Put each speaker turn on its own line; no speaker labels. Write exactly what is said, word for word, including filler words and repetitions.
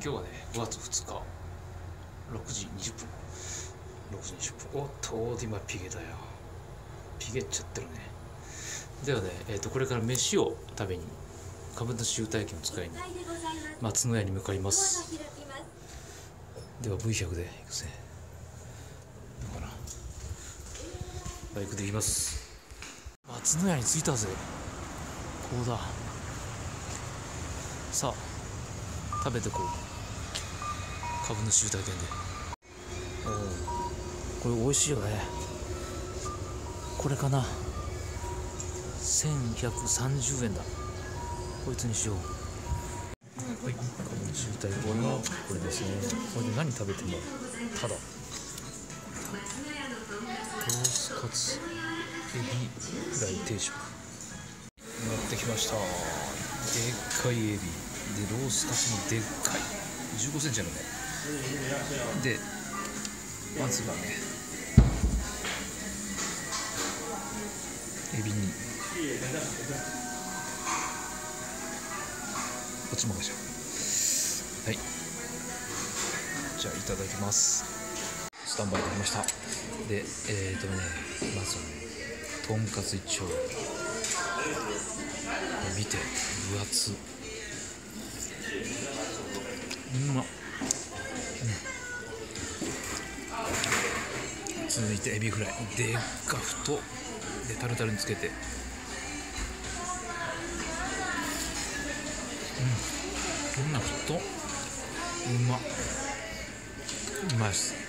今日はねごがつふつかろくじにじゅっぷんろくじにじゅっぷんおっとオーディマピゲだよ。ピゲっちゃってるね。ではね、えー、とこれから飯を食べに株主優待券を使いに松の屋に向かいます。では ブイひゃく で行くぜ。どうかな。バイクで行きます。松の屋に着いたぜ。こうだ。さあ食べてこう。株主優待券で。おお、これ美味しいよね。これかな。せんひゃくさんじゅうえんだ。こいつにしよう。はい、株主優待券のこれですね。これで何食べてもただ。ロースカツエビフライ定食持ってきました。でっかいエビでロースカツもでっかいじゅうごセンチあるね。でまずはねエビにこっちもかしら。はい、じゃあいただきます。スタンバイできました。でえーとねまずはねとんかつ一丁見て分厚。うまっ、うん、続いてエビフライでっか太でタルタルにつけて、うん、こんな太うまっ、うまいっす。